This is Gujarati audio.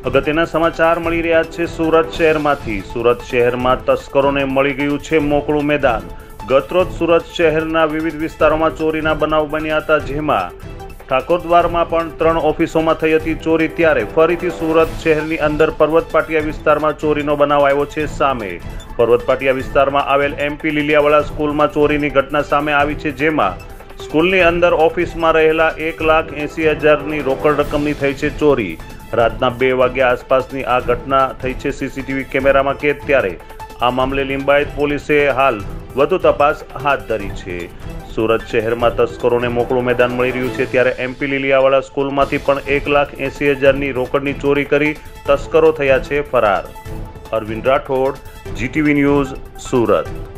અગત્યના સમાચાર મળી રહ્યા છે સુરત શહેરમાંથી। સુરત શહેરમાં તસ્કરોને મળી ગયું છે મોકળું મેદાન। ગતરોજ સુરત શહેરના વિવિધ વિસ્તારોમાં ચોરીના બનાવ બન્યા હતા, જેમાં ઠાકોરદ્વારમાં પણ 3 ઓફિસોમાં થઈ હતી ચોરી। ત્યારે ફરીથી સુરત શહેરની અંદર પર્વત પાટિયા વિસ્તારમાં ચોરીનો બનાવ આવ્યો છે સામે। પર્વત પાટિયા વિસ્તારમાં આવેલ MP લીલિયાવાળા સ્કૂલમાં ચોરીની ઘટના સામે આવી છે, જેમાં સ્કૂલની અંદર ઓફિસમાં રહેલા 1,80,000ની રોકડ રકમની થઈ છે ચોરી। રાતના 2 વાગ્યા આસપાસની આ ઘટના થઈ છે CCTV કેમેરામાં કેદ। ત્યારે આ મામલે લિંબાયત પોલીસે હાલ વધુ તપાસ હાથ ધરી છે। સુરત શહેરમાં તસ્કરોને મોકળું મેદાન મળી રહ્યું છે, ત્યારે MP લીલિયાવાળા સ્કૂલમાંથી પણ 1,80,000ની રોકડની ચોરી કરી તસ્કરો થયા છે ફરાર। Arvind Rathod, GTV news, Surat.